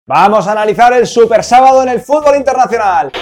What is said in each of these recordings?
Vamos a analizar el super sábado en el fútbol internacional.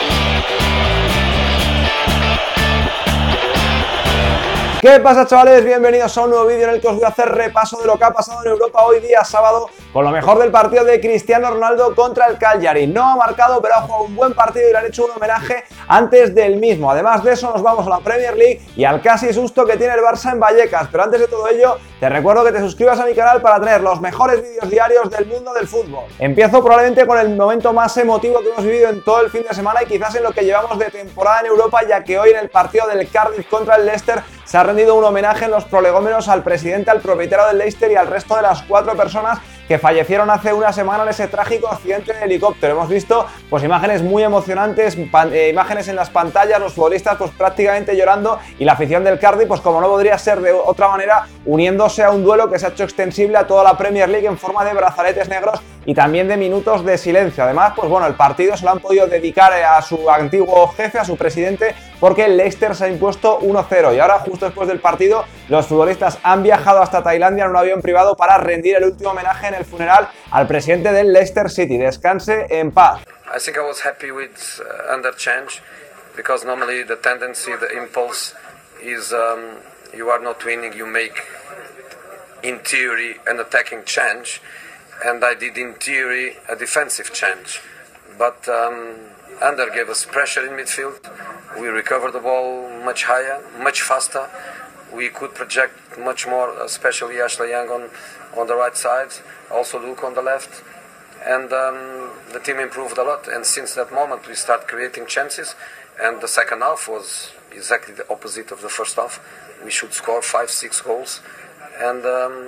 ¿Qué pasa, chavales? Bienvenidos a un nuevo vídeo en el que os voy a hacer repaso de lo que ha pasado en Europa hoy día sábado con lo mejor del partido de Cristiano Ronaldo contra el Cagliari. No ha marcado, pero ha jugado un buen partido y le han hecho un homenaje antes del mismo. Además de eso, nos vamos a la Premier League y al casi susto que tiene el Barça en Vallecas. Pero antes de todo ello, te recuerdo que te suscribas a mi canal para tener los mejores vídeos diarios del mundo del fútbol. Empiezo probablemente con el momento más emotivo que hemos vivido en todo el fin de semana y quizás en lo que llevamos de temporada en Europa, ya que hoy en el partido del Cardiff contra el Leicester se ha rendido un homenaje en los prolegómenos al presidente, al propietario del Leicester y al resto de las 4 personas que fallecieron hace una semana en ese trágico accidente de helicóptero. Hemos visto pues imágenes muy emocionantes, imágenes en las pantallas, los futbolistas pues prácticamente llorando y la afición del Cardiff, pues como no podría ser de otra manera, uniéndose a un duelo que se ha hecho extensible a toda la Premier League en forma de brazaletes negros y también de minutos de silencio. Además, pues bueno, el partido se lo han podido dedicar a su antiguo jefe, a su presidente, porque el Leicester se ha impuesto 1-0 y ahora, justo después del partido, los futbolistas han viajado hasta Tailandia en un avión privado para rendir el último homenaje en el funeral al presidente del Leicester City. Descanse en paz. I think I was happy with under change because normally the tendency, the impulse is you are not winning, you make in theory an attacking change, and I did in theory a defensive change, but Under gave us pressure in midfield. We recovered the ball much higher, much faster. We could project much more, especially Ashley Young on the right side, also Luke on the left. And the team improved a lot. And since that moment, we start creating chances. And the second half was exactly the opposite of the first half. We should score 5-6 goals. And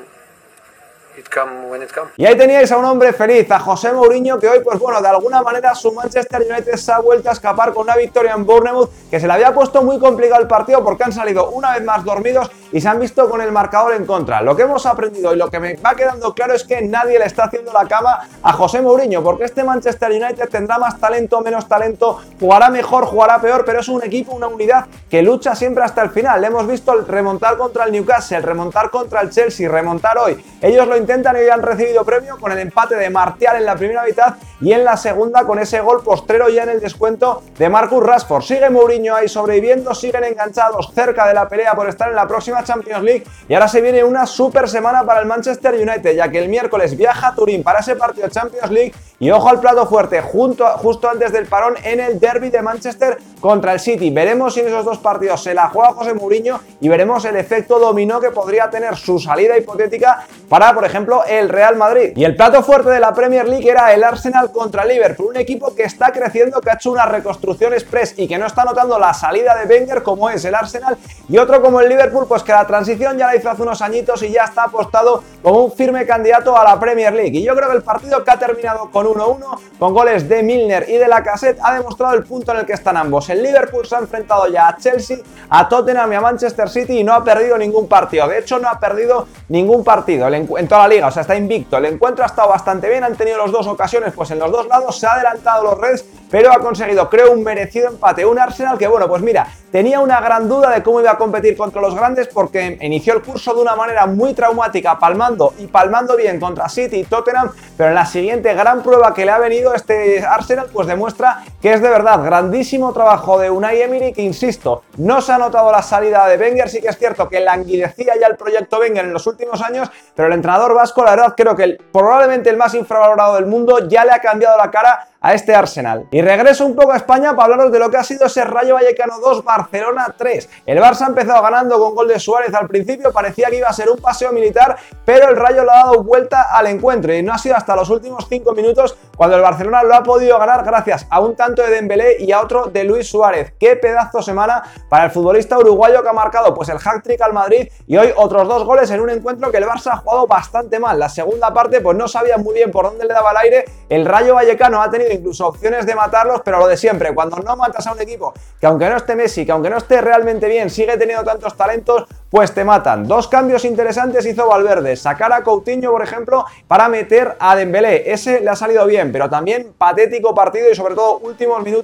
y ahí teníais a un hombre feliz, a José Mourinho, que hoy, pues bueno, de alguna manera su Manchester United se ha vuelto a escapar con una victoria en Bournemouth, que se le había puesto muy complicado el partido porque han salido una vez más dormidos y se han visto con el marcador en contra. Lo que hemos aprendido y lo que me va quedando claro es que nadie le está haciendo la cama a José Mourinho, porque este Manchester United tendrá más talento, menos talento, jugará mejor, jugará peor, pero es un equipo, una unidad que lucha siempre hasta el final. Le hemos visto remontar contra el Newcastle, remontar contra el Chelsea, remontar hoy. Ellos lo intentan y hoy han recibido premio con el empate de Martial en la primera mitad y en la segunda con ese gol postrero ya en el descuento de Marcus Rashford. Sigue Mourinho ahí sobreviviendo, siguen enganchados cerca de la pelea por estar en la próxima Champions League y ahora se viene una super semana para el Manchester United, ya que el miércoles viaja a Turín para ese partido de Champions League y ojo al plato fuerte justo antes del parón en el derby de Manchester contra el City. Veremos si en esos dos partidos se la juega José Mourinho y veremos el efecto dominó que podría tener su salida hipotética para, por ejemplo, el Real Madrid. Y el plato fuerte de la Premier League era el Arsenal contra el Liverpool, un equipo que está creciendo, que ha hecho una reconstrucción express y que no está notando la salida de Wenger como es el Arsenal, y otro como el Liverpool, pues que la transición ya la hizo hace unos añitos y ya está apostado como un firme candidato a la Premier League. Y yo creo que el partido, que ha terminado con 1-1, con goles de Milner y de Lacazette, ha demostrado el punto en el que están ambos. El Liverpool se ha enfrentado ya a Chelsea, a Tottenham y a Manchester City y no ha perdido ningún partido. De hecho, no ha perdido ningún partido en toda la liga, o sea, está invicto. El encuentro ha estado bastante bien, han tenido las dos ocasiones, pues en los dos lados se ha adelantado los Reds, pero ha conseguido, creo, un merecido empate. Un Arsenal que, bueno, pues mira, tenía una gran duda de cómo iba a competir contra los grandes porque inició el curso de una manera muy traumática, palmando bien contra City y Tottenham, pero en la siguiente gran prueba que le ha venido este Arsenal, pues demuestra que es de verdad grandísimo trabajo de Unai Emery, que insisto, no se ha notado la salida de Wenger. Sí que es cierto que languidecía ya el proyecto Wenger en los últimos años, pero el entrenador vasco, la verdad, creo que probablemente el más infravalorado del mundo, ya le ha cambiado la cara a este Arsenal. Y regreso un poco a España para hablaros de lo que ha sido ese Rayo Vallecano 2, Barcelona 3. El Barça ha empezado ganando con gol de Suárez al principio, parecía que iba a ser un paseo militar, pero el Rayo le ha dado vuelta al encuentro y no ha sido hasta los últimos 5 minutos cuando el Barcelona lo ha podido ganar gracias a un tanto de Dembélé y a otro de Luis Suárez. Qué pedazo semana para el futbolista uruguayo, que ha marcado pues el hat-trick al Madrid y hoy otros 2 goles en un encuentro que el Barça ha jugado bastante mal. La segunda parte pues no sabía muy bien por dónde le daba el aire. El Rayo Vallecano ha tenido incluso opciones de matarlos, pero lo de siempre, cuando no matas a un equipo que aunque no esté Messi, que aunque no esté realmente bien, sigue teniendo tantos talentos, pues te matan. 2 cambios interesantes hizo Valverde, sacar a Coutinho, por ejemplo, para meter a Dembélé. Ese le ha salido bien, pero también patético partido y sobre todo últimos minutos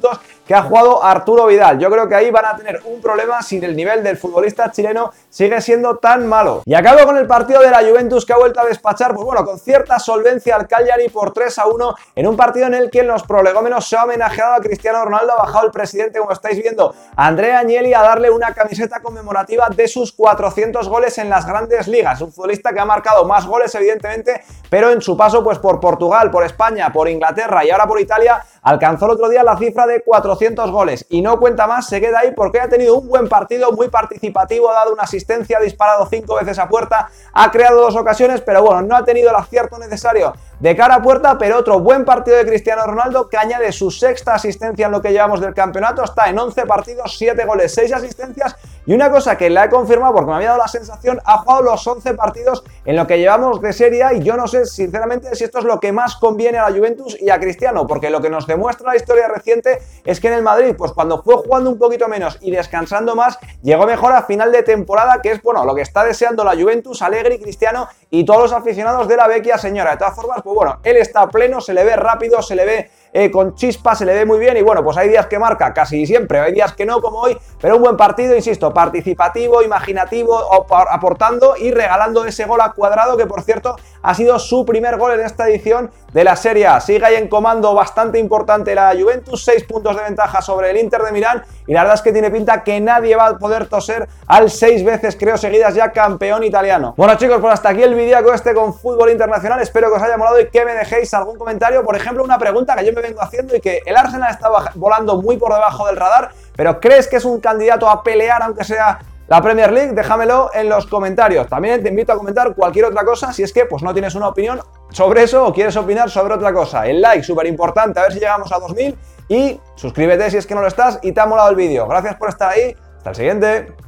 que ha jugado Arturo Vidal. Yo creo que ahí van a tener un problema si el nivel del futbolista chileno sigue siendo tan malo. Y acabo con el partido de la Juventus, que ha vuelto a despachar, pues bueno, con cierta solvencia al Cagliari por 3-1 en un partido en el que en los prolegómenos se ha homenajeado a Cristiano Ronaldo. Ha bajado el presidente, como estáis viendo, Andrea Agnelli, a darle una camiseta conmemorativa de sus 400 goles en las grandes ligas. Un futbolista que ha marcado más goles, evidentemente, pero en su paso pues por Portugal, por España, por Inglaterra y ahora por Italia, alcanzó el otro día la cifra de 400 goles y no cuenta más, se queda ahí porque ha tenido un buen partido, muy participativo, ha dado una asistencia, ha disparado 5 veces a puerta, ha creado 2 ocasiones, pero bueno, no ha tenido el acierto necesario de cara a puerta. Pero otro buen partido de Cristiano Ronaldo, que añade su 6ª asistencia en lo que llevamos del campeonato, está en 11 partidos, 7 goles, 6 asistencias. Y una cosa que la he confirmado porque me había dado la sensación, ha jugado los 11 partidos en lo que llevamos de Serie A, y yo no sé sinceramente si esto es lo que más conviene a la Juventus y a Cristiano, porque lo que nos demuestra la historia reciente es que en el Madrid, pues cuando fue jugando un poquito menos y descansando más, llegó mejor a final de temporada, que es bueno lo que está deseando la Juventus, Allegri, Cristiano y todos los aficionados de la vecchia señora. De todas formas, pues bueno, él está pleno, se le ve rápido, se le ve con chispa, se le ve muy bien, y bueno, pues hay días que marca casi siempre, hay días que no, como hoy, pero un buen partido, insisto, participativo, imaginativo, aportando y regalando ese gol a Cuadrado, que por cierto ha sido su primer gol en esta edición de la Serie A. Sigue ahí en comando bastante importante la Juventus, 6 puntos de ventaja sobre el Inter de Milán, y la verdad es que tiene pinta que nadie va a poder toser al 6 veces, creo, seguidas ya campeón italiano. Bueno, chicos, pues hasta aquí el vídeo con fútbol internacional. Espero que os haya molado y que me dejéis algún comentario, por ejemplo, una pregunta que yo me vengo haciendo y que el Arsenal está volando muy por debajo del radar, pero ¿crees que es un candidato a pelear aunque sea la Premier League? Déjamelo en los comentarios. También te invito a comentar cualquier otra cosa si es que pues no tienes una opinión sobre eso o quieres opinar sobre otra cosa. El like, súper importante, a ver si llegamos a 2000, y suscríbete si es que no lo estás y te ha molado el vídeo. Gracias por estar ahí, hasta el siguiente.